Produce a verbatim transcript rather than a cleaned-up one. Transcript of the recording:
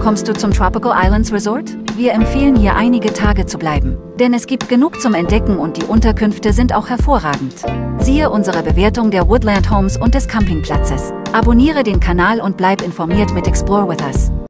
Kommst du zum Tropical Islands Resort? Wir empfehlen hier einige Tage zu bleiben, denn es gibt genug zum Entdecken und die Unterkünfte sind auch hervorragend. Siehe unsere Bewertung der Woodland Homes und des Campingplatzes. Abonniere den Kanal und bleib informiert mit Explore with Us.